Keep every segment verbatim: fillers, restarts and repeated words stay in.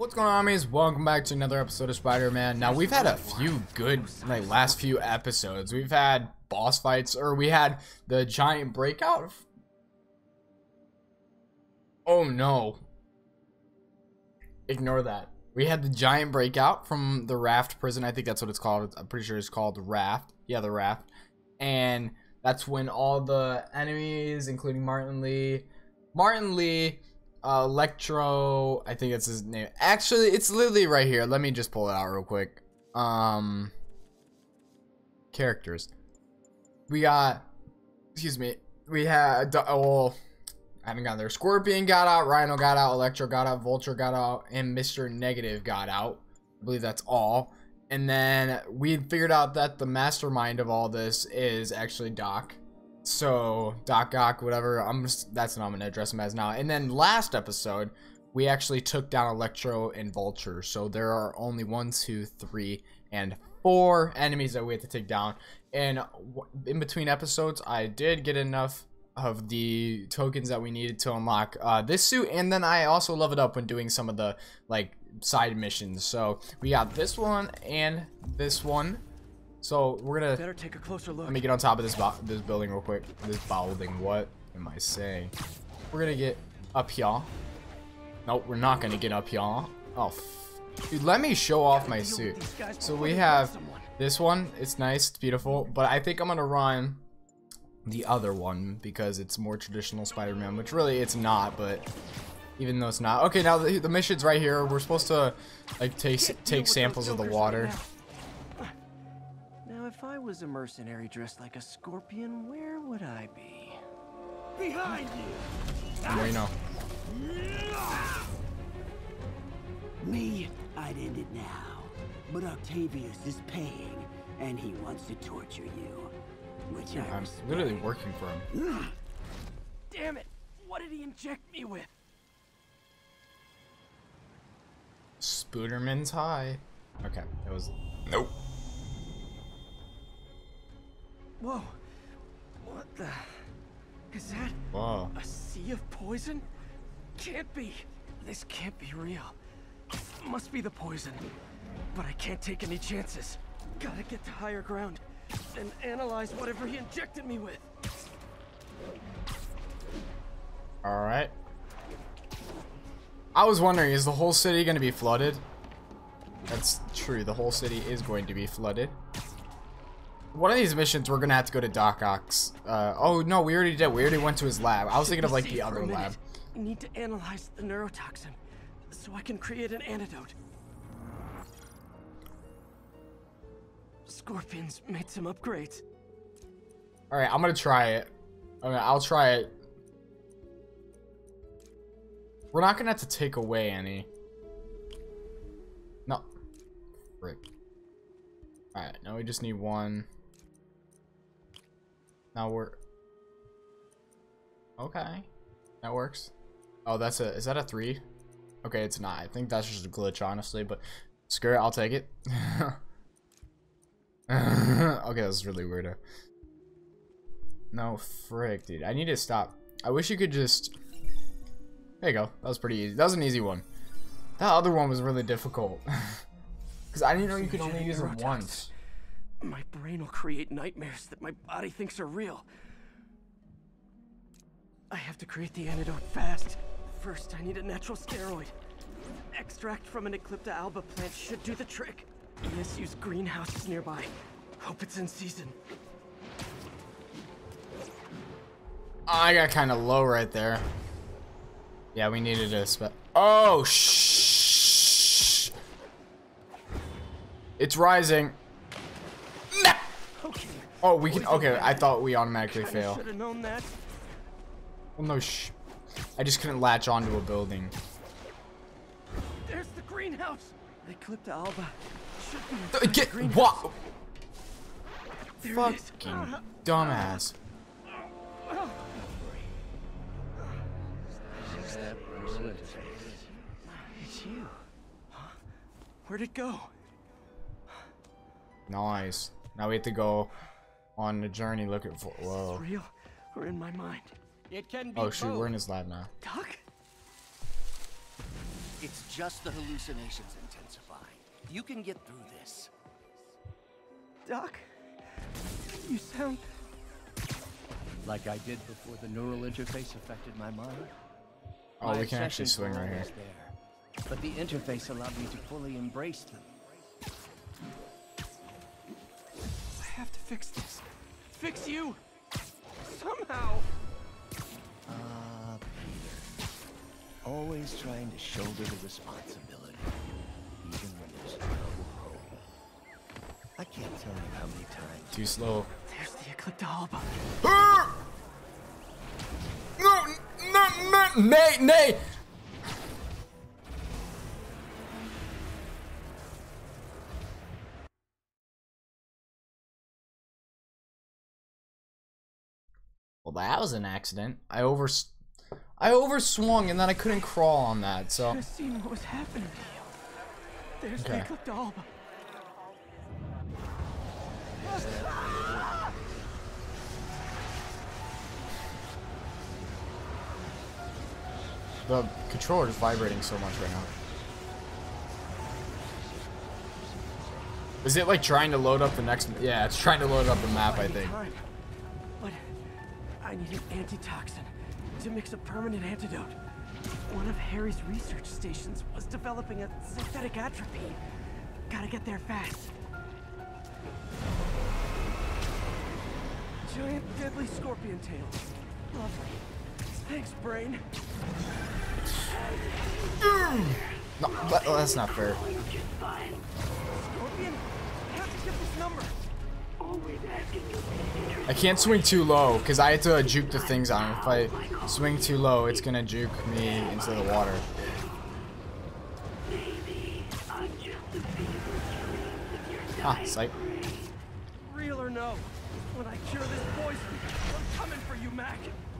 What's going on, mates? Welcome back to another episode of Spider-Man. Now, we've had a few good, like, last few episodes. We've had boss fights, or we had the giant breakout. Oh, no. Ignore that. We had the giant breakout from the Raft prison. I think that's what it's called. I'm pretty sure it's called the Raft. Yeah, the Raft. And that's when all the enemies, including Martin Lee, Martin Lee, uh, Electro, I think that's his name. Actually, it's literally right here. Let me just pull it out real quick. Um, characters. We got, excuse me, we had, oh, well, I haven't gotten there. Scorpion got out, Rhino got out, Electro got out, Vulture got out, and Mister Negative got out. I believe that's all. And then we figured out that the mastermind of all this is actually Doc. So, Doc Ock, whatever, I'm just, that's what I'm going to address him as now. And then last episode, we actually took down Electro and Vulture. So, there are only one, two, three, and four enemies that we have to take down. And in between episodes, I did get enough of the tokens that we needed to unlock uh, this suit. And then I also leveled up when doing some of the, like, side missions. So, we got this one and this one. So we're gonna better take a closer look. Let me get on top of this this building real quick. This building. What am I saying? We're gonna get up here. Nope, we're not gonna get up here. Oh, f dude, let me show off my suit. So we have this one. It's nice. It's beautiful. But I think I'm gonna run the other one because it's more traditional Spider-Man, which really it's not. But even though it's not, okay. Now the, the mission's right here. We're supposed to like take take samples of the water. If I was a mercenary dressed like a scorpion, where would I be? Behind you! Well, you know. Me, I'd end it now. But Octavius is paying, and he wants to torture you. Which Dude, I I'm respect. literally working for him. Damn it! What did he inject me with? Spooderman's high. Okay, that was nope. Whoa! What the? Is that Whoa. a sea of poison? Can't be. This can't be real. Must be the poison. But I can't take any chances. Gotta get to higher ground and analyze whatever he injected me with. All right. I was wondering, is the whole city going to be flooded? That's true. The whole city is going to be flooded. One of these missions, we're gonna have to go to Doc Ock's. Uh, oh no, we already did. We already went to his lab. I was thinking of like the other lab. I need to analyze the neurotoxin so I can create an antidote. Scorpion's made some upgrades. All right, I'm gonna try it. Okay, I'll try it. We're not gonna have to take away any. No. Frick. All right, now we just need one. Now we're okay. That works. Oh, that's a is that a three? Okay, it's not. I think that's just a glitch, honestly. But screw it, I'll take it. Okay, that's really weird. No frick, dude. I need to stop. I wish you could just. There you go. That was pretty easy. That was an easy one. That other one was really difficult. Because I didn't know you could only use it once. My brain will create nightmares that my body thinks are real. I have to create the antidote fast. First, I need a natural steroid. Extract from an Eclipta alba plant should do the trick. Let's use greenhouses nearby. Hope it's in season. I got kind of low right there. Yeah, we needed a spe- Oh, shh. It's rising. Okay. Oh, we can. Okay, I thought we automatically fail. Should have known that. Well, no, shh. I just couldn't latch onto a building. There's the greenhouse. The Eclipta alba should be Uh, inside Get the greenhouse. what? There it is. Fucking dumbass. It's you. Huh? Where'd it go? Nice. Now we have to go on the journey looking for. Whoa. It's real or in my mind? It can be Oh shoot, both. we're in his lab now. Doc? It's just the hallucinations intensifying. You can get through this. Doc, you sound... Like I did before the neural interface affected my mind. Oh, My we can actually obsessions swing were right here. always there, but the interface allowed me to fully embrace them. I have to fix this. Fix you! Somehow! Ah, Peter. Always trying to shoulder the responsibility, even when there's no hope. I can't tell you how many times. Too slow. There's the Eclipta No, no, no, nay, nay. Well, that was an accident. I over, I overswung and then I couldn't crawl on that. So. I seen what was happening to you. There's Okay. the Eclipta. The controller is vibrating so much right now. Is it like trying to load up the next? Yeah, it's trying to load up the map, I think. Time. But I need an antitoxin to mix a permanent antidote. One of Harry's research stations was developing a synthetic atropine. Gotta get there fast. Giant deadly scorpion tail. Lovely. Thanks, brain. No, that, that's not fair. Scorpion? I have to get this number. I can't swing too low because I have to uh, juke the things on. If I swing too low, it's gonna juke me into the water. Ah, psych. Real or no, when I cure this poison, I'm coming for you, Mac.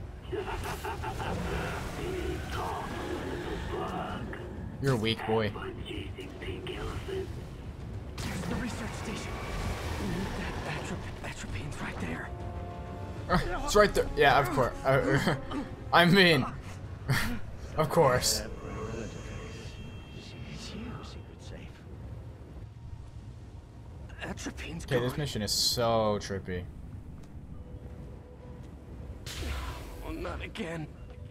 You're a weak boy. There's the research station. That atrop atropine's right there. Uh, it's right there. Yeah, of course. Uh, I mean, of course. It's you, Secret Safe. Atropine's Okay, gone. this mission is so trippy. Oh, not again.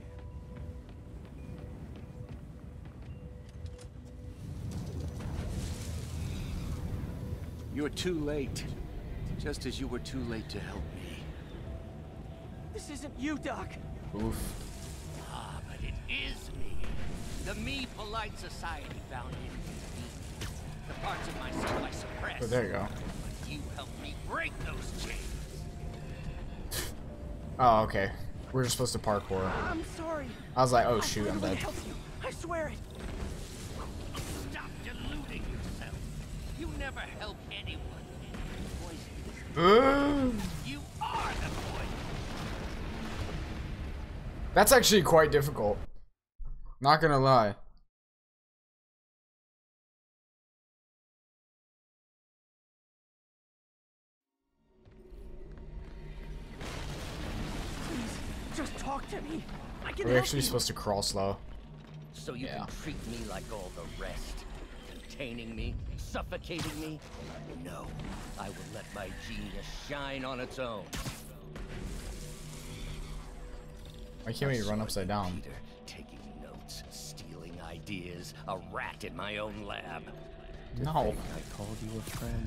You're too late. Just as you were too late to help me. This isn't you, Doc. Oof. Ah, but it is me. The me polite society found in me. The parts of myself I suppressed. Oh, there you go. But you helped me break those chains. Oh, okay. We're just supposed to parkour. I'm sorry. I was like, oh I'll shoot, I'm literally dead. help you. I swear it. Stop deluding yourself. You never help anyone. Uh, You are the poison. That's actually quite difficult. Not gonna lie. Please, just talk to me. I can We're help actually you. supposed to crawl slow. So you Yeah. can treat me like all the rest. Containing me, suffocating me. No, I will let my genius shine on its own. Why can't we run upside down? Peter, taking notes, stealing ideas, a rat in my own lab. To No. think I called you a friend.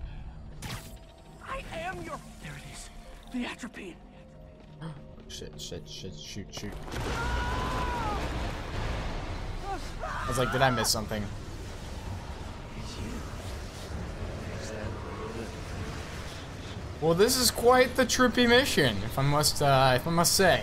I am your. There it is. The atropine. Shit, shit, shit, shoot, shoot. I was like, did I miss something? Well, this is quite the trippy mission, if I must, uh, if I must say.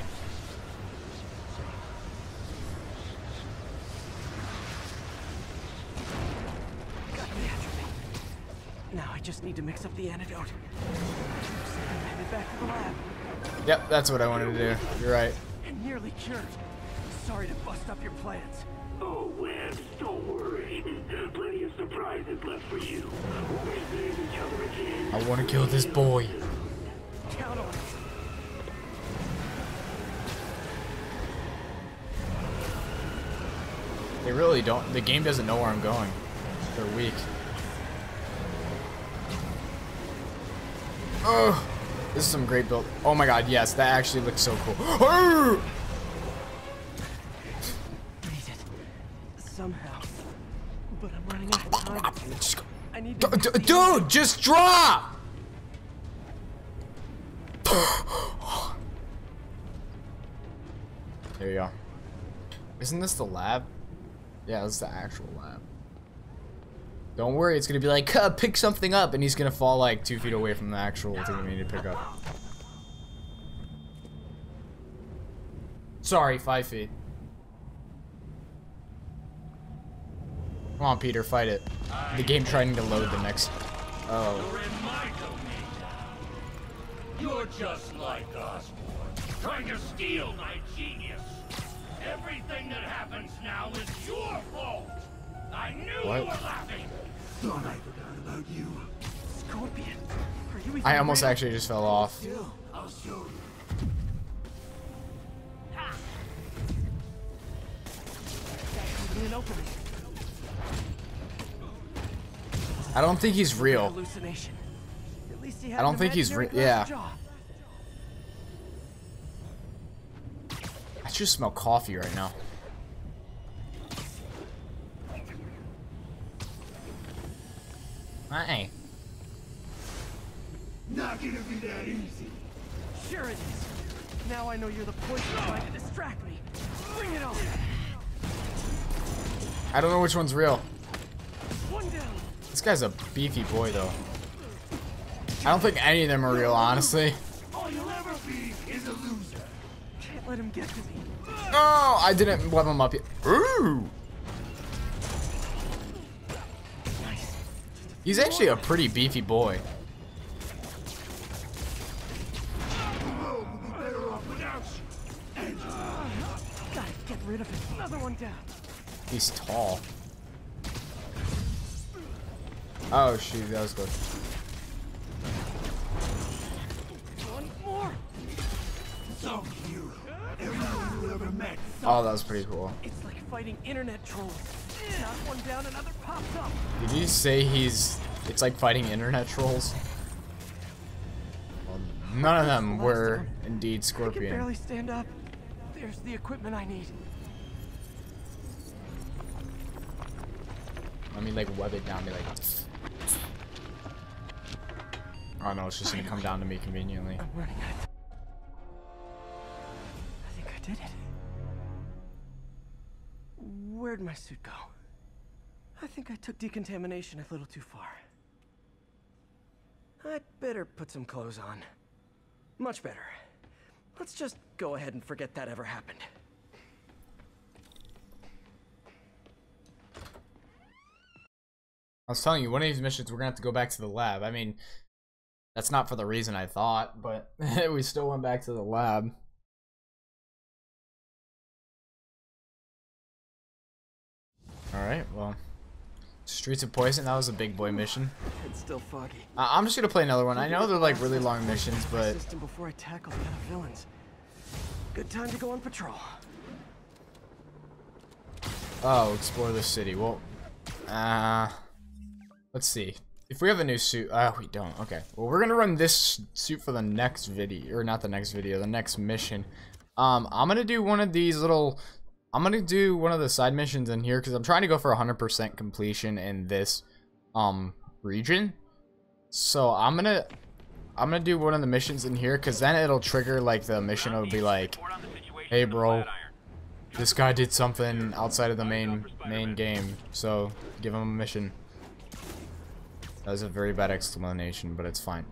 Got the atropine. Now I just need to mix up the antidote. I'm headed back to the lab. Yep, that's what I wanted to do. You're right. And nearly cured. Sorry to bust up your plans. Oh, Webs, don't worry. Plenty of surprises left for you. We'll be seeing each other again. I want to kill this boy. Count on it. They really literally don't. The game doesn't know where I'm going. They're weak. Oh, this is some great build. Oh my god, yes, that actually looks so cool. Oh! Made it. Somehow. But I'm running out of time. Just go. I need D to d dude, just drop! There you go. Isn't this the lab? Yeah, this is the actual lab. Don't worry, it's gonna be like, uh, pick something up, and he's gonna fall like two feet away from the actual thing we need to pick up. Sorry, five feet. Come on, Peter, fight it. The game trying to load the next. Oh. You're in my domain now. You're just like Osborn, trying to steal my genius. Everything that happens now is your fault. I knew What? you were laughing. Thought I forgot about you. Scorpion. Are you even I almost real? actually just fell off. Still, I'll show you. An opening. I don't think he's real. Hallucination. At least he had I don't an think he's imaginary re- yeah. glass jaw. I just smell coffee right now. Hi. Not gonna be that easy. Sure it is. Now I know you're the poison trying to distract me. Bring it on. I don't know which one's real. One down. This guy's a beefy boy, though. I don't think any of them are real, honestly. All you'll ever be is a loser. Can't let him get to me. No, I didn't level him up yet. Ooh. Nice. He's actually a pretty beefy boy. Gotta get rid of it. Another one down. He's tall. Oh, shoot, that was good. One more. Some hero. Everyone you ever met. Oh, that was pretty cool. It's like fighting internet trolls. Knock one down, another pops up. Did you say he's... It's like fighting internet trolls? Well, none of them were indeed I can Scorpion. barely stand up. There's the equipment I need. Let me like web it down, be like... Oh no, it's just gonna come down to me conveniently. I'm running out of time. I think I did it. Where'd my suit go? I think I took decontamination a little too far. I'd better put some clothes on. Much better. Let's just go ahead and forget that ever happened. I was telling you, one of these missions we're gonna have to go back to the lab. I mean, that's not for the reason I thought, but we still went back to the lab. Alright, well. Streets of Poison, that was a big boy mission. It's still foggy. Uh, I'm just gonna play another one. I know they're like really long missions, but System before I tackle the other villains. Good time to go on patrol. oh, explore the city. Well, uh, let's see. If we have a new suit, oh, we don't. Okay. Well, we're gonna run this suit for the next video, or not the next video, the next mission. Um, I'm gonna do one of these little. I'm gonna do one of the side missions in here because I'm trying to go for one hundred percent completion in this um region. So I'm gonna I'm gonna do one of the missions in here because then it'll trigger like the mission. It'll be like, hey bro, this guy did something outside of the main main game, so give him a mission. That was a very bad explanation, but it's fine.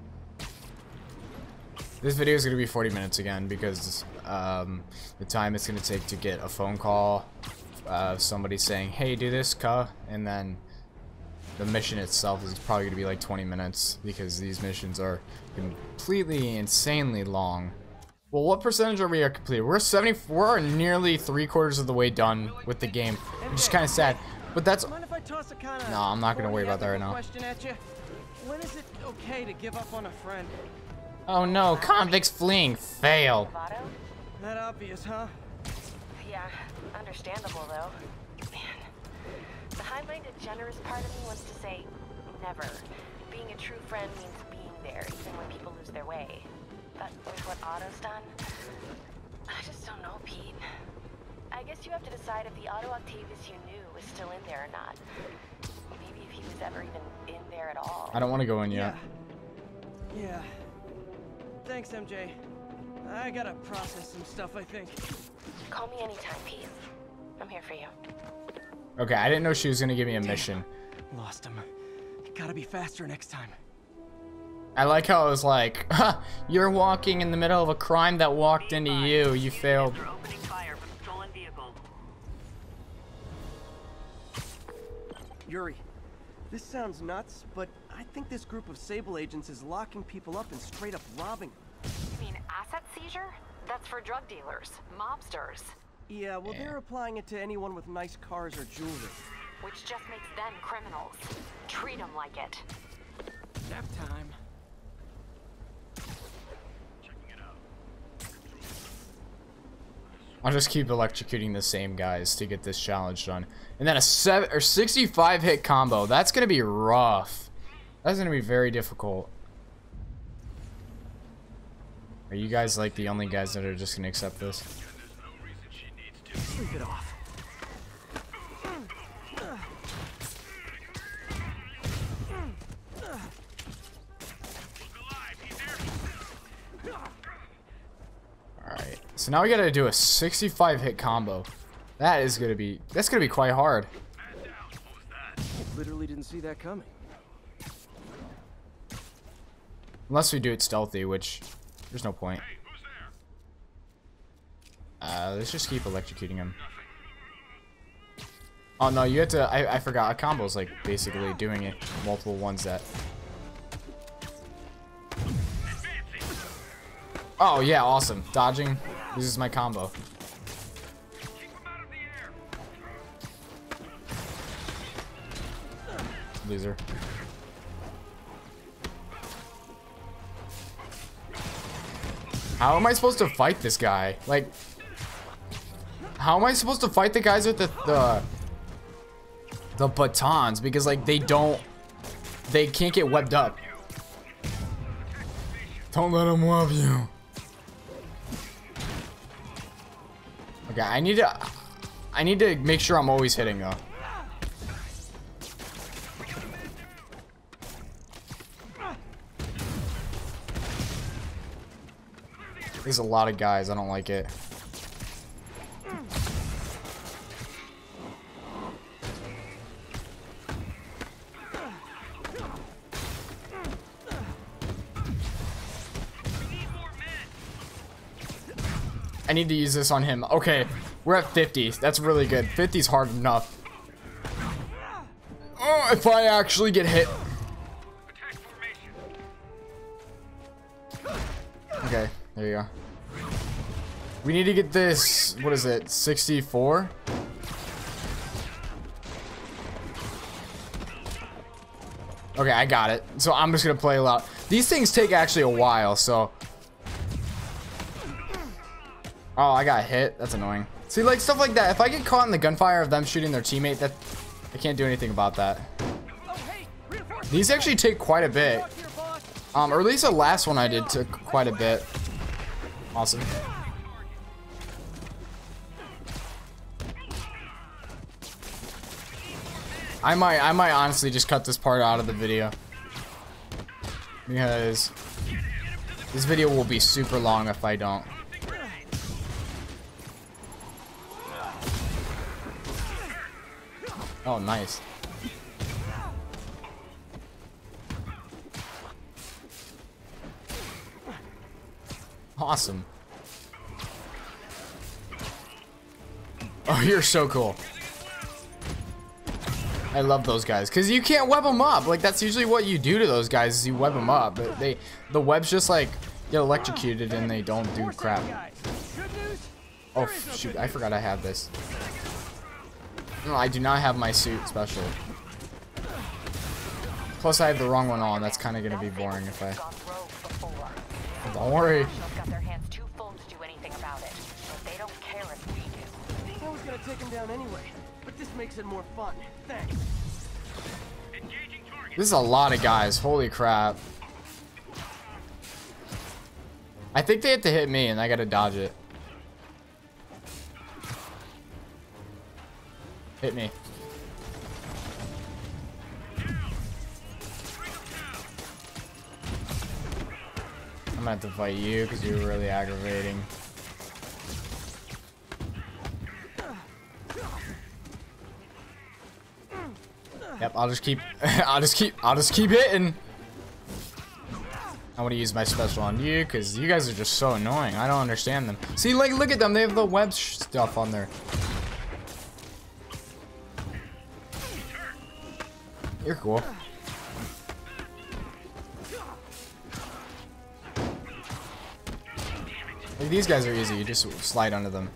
This video is gonna be forty minutes again because um, the time it's gonna take to get a phone call, uh, somebody saying, "Hey, do this, cuh," and then the mission itself is probably gonna be like twenty minutes because these missions are completely insanely long. Well, what percentage are we at completed? We're seventy. We're nearly three quarters of the way done with the game, which is kind of sad. But that's. Mind if I toss a kind of No, I'm not gonna worry about that right now. question at you? When is it okay to give up on a friend? Oh no, convicts fleeing. Fail. That obvious, huh? Yeah, understandable though. Man, The high-minded, generous part of me wants to say, never. Being a true friend means being there, even when people lose their way. But with what Otto's done, I just don't know, Pete. I guess you have to decide if the Otto Octavius you knew is still in there or not. Maybe if he was ever even in there at all. I don't want to go in yet. Yeah. Yeah. Thanks, M J. I gotta process some stuff, I think. Call me anytime, Pete. I'm here for you. Okay, I didn't know she was gonna give me a mission. Lost him. Gotta be faster next time. I like how it was like, huh, you're walking in the middle of a crime that walked into you. You failed. Yuri, this sounds nuts, but I think this group of Sable agents is locking people up and straight up robbing them. You mean asset seizure? That's for drug dealers, mobsters. Yeah, well, Yeah. they're applying it to anyone with nice cars or jewelry. Which just makes them criminals. Treat them like it. Nap time. I'll just keep electrocuting the same guys to get this challenge done. And then a seven or sixty-five hit combo. That's gonna be rough. That's gonna be very difficult. Are you guys like the only guys that are just gonna accept this? Sleep it off. Alright. So now we gotta do a sixty-five hit combo. That is gonna be that's gonna be quite hard. Literally didn't see that coming. Unless we do it stealthy, which there's no point. Uh, let's just keep electrocuting him. Oh no, you have to. I, I forgot. A combo is like basically doing it. Multiple ones that. Oh yeah, awesome. Dodging. This is my combo. Loser. How am I supposed to fight this guy? Like, how am I supposed to fight the guys with the the, the batons? Because like they don't, they can't get webbed up. Don't let them web you. Okay, I need to, I need to make sure I'm always hitting though. There's a lot of guys. I don't like it. I need to use this on him. Okay, we're at fifty. That's really good. fifty's hard enough. Oh, if I actually get hit. Okay, there you go. We need to get this, what is it, sixty-four? Okay, I got it. So I'm just gonna play a lot. These things take actually a while, so. Oh, I got hit. That's annoying. See, like stuff like that. If I get caught in the gunfire of them shooting their teammate, that I can't do anything about that. These actually take quite a bit. Um, or at least the last one I did took quite a bit. Awesome. I might, I might honestly just cut this part out of the video because this video will be super long if I don't. Oh, nice. Awesome. Oh, you're so cool. I love those guys because you can't web them up. Like that's usually what you do to those guys is you web them up. But they, the webs just like get electrocuted and they don't do crap. Oh shoot! I forgot I have this. No, I do not have my suit special. Plus, I have the wrong one on. That's kind of gonna be boring if I. Don't worry. I was gonna take him down anyway, but This makes it more fun. Thanks. This is a lot of guys. Holy crap. I think they have to hit me and I gotta dodge it. Hit me. I'm gonna have to fight you because you're really aggravating. Yep, I'll just keep I'll just keep I'll just keep hitting. I want to use my special on you because you guys are just so annoying. I don't understand them. See, like, look at them. They have the web sh stuff on there. You're cool. Like, these guys are easy. You just slide under them.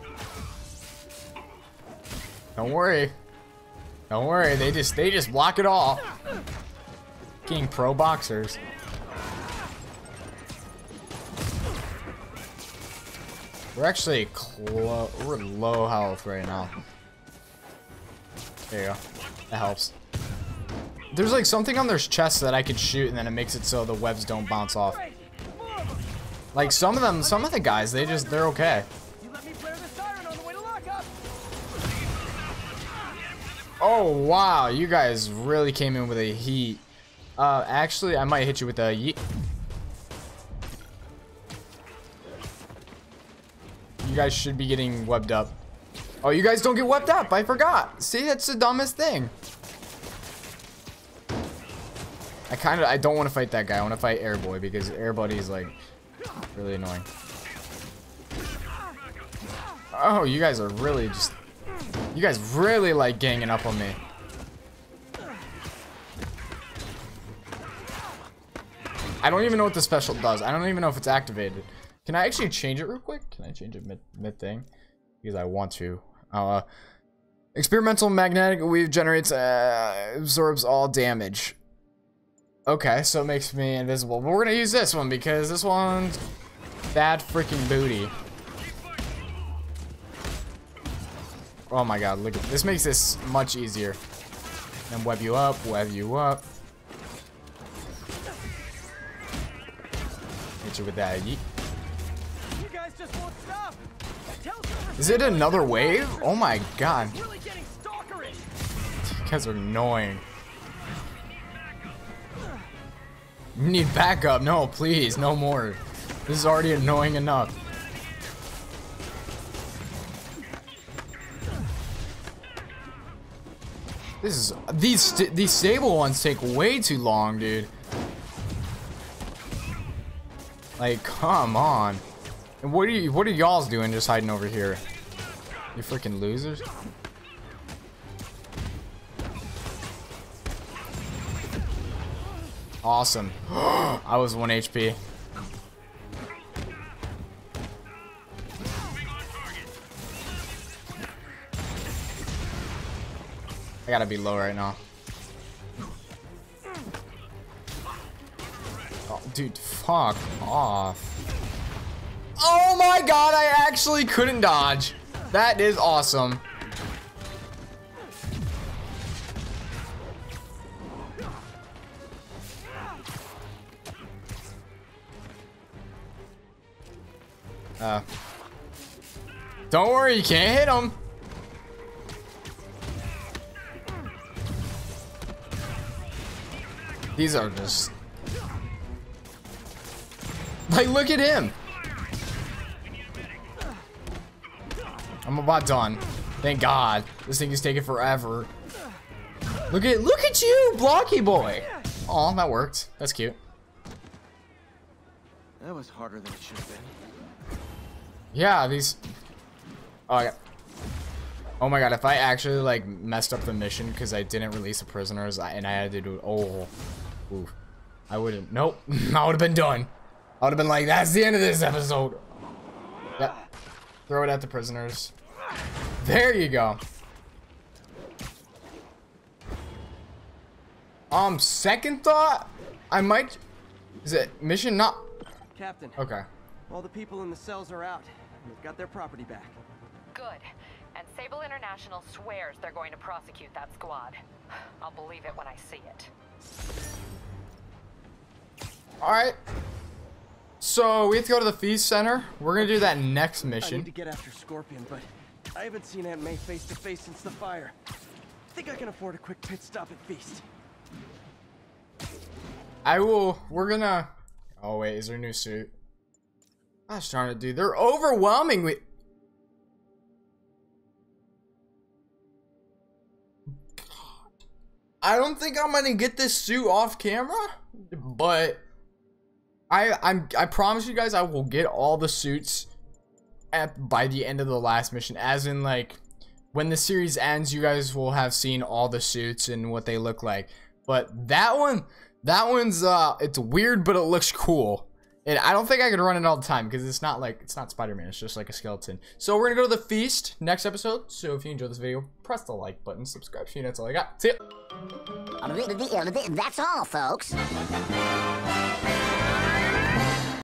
Don't worry. Don't worry. They just they just block it all. King pro boxers. We're actually close. We're low health right now. There you go. That helps. There's like something on their chest that I could shoot, and then it makes it so the webs don't bounce off. Like some of them, some of the guys, they just they're okay. Oh wow, you guys really came in with a heat. Uh, actually, I might hit you with a yeet. You guys should be getting webbed up. Oh, you guys don't get webbed up. I forgot. See, that's the dumbest thing. I kind of, I don't want to fight that guy. I want to fight Airboy because Airbuddy is like really annoying. Oh, you guys are really just, you guys really like ganging up on me. I don't even know what the special does. I don't even know if it's activated. Can I actually change it real quick? Can I change it mid, mid thing? Because I want to. Uh, experimental magnetic weave generates, uh, absorbs all damage. Okay, so it makes me invisible. But we're gonna use this one because this one's bad freaking booty. Oh my god, look at this. Makes this much easier. Then web you up, web you up. Hit you with that yeet. Is it another wave? Oh my god. You guys are annoying. You need backup. No, please, no more. This is already annoying enough. This is these st these stable ones take way too long, dude. Like, come on. And what are you what are y'all doing just hiding over here? You freaking losers. Awesome. I was one H P. I gotta be low right now. Oh, dude, fuck off. Oh my god, I actually couldn't dodge. That is awesome. Uh, don't worry, you can't hit him. These are just like, look at him. I'm about done. Thank God. This thing is taking forever. Look at look at you, blocky boy. Aw, that worked. That's cute. That was harder than it should have been. Yeah, these. Oh, yeah. Oh my god, if I actually like messed up the mission because I didn't release the prisoners and I had to do oh, ooh, I wouldn't. Nope, I would have been done. I would have been like, that's the end of this episode. Yep. Throw it at the prisoners. There you go. Um, second thought, I might. Is it mission not? Captain. Okay. All the people in the cells are out. We've got their property back. Good. And Sable International swears they're going to prosecute that squad. I'll believe it when I see it. Alright. So, we have to go to the Feast Center. We're gonna do that next I mission. need to get after Scorpion, but I haven't seen Aunt May face to face since the fire. I think I can afford a quick pit stop at Feast. I will, we're gonna, oh wait, is there a new suit? I was trying to do, they're overwhelming me. I don't think I'm gonna get this suit off camera, but I I'm I promise you guys I will get all the suits at by the end of the last mission. As in, like, when the series ends, you guys will have seen all the suits and what they look like. But that one, that one's uh, it's weird, but it looks cool. And I don't think I could run it all the time because it's not like it's not Spider-Man. It's just like a skeleton. So we're gonna go to the Feast next episode. So if you enjoyed this video, press the like button, subscribe. You know, that's all I got. See ya. That's all, folks.